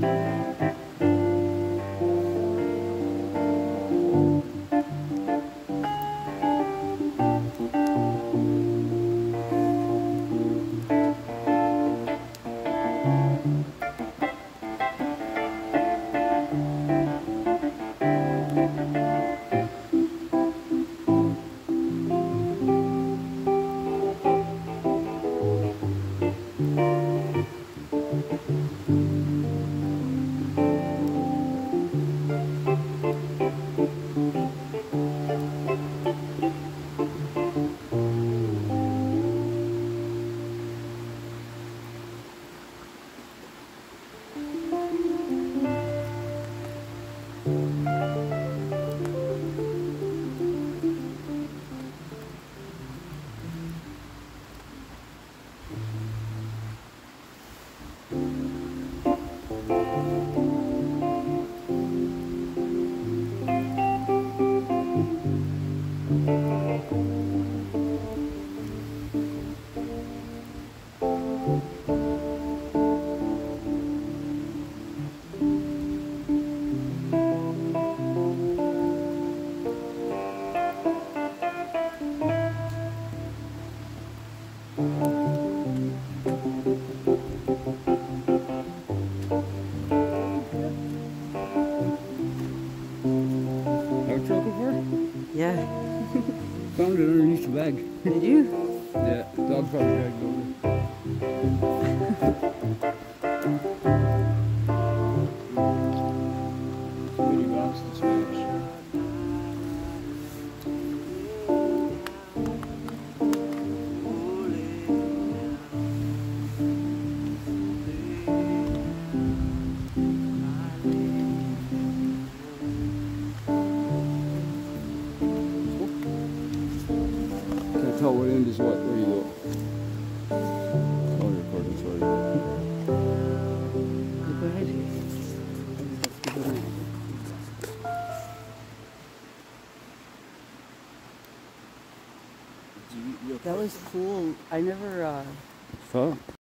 Yeah. Found it underneath the bag. Did you? Yeah, dog probably dragged over. Too many rocks to smash. Can't tell what end is what. There you go. Oh, you're recording, sorry. Go ahead. That was cool. I never Huh?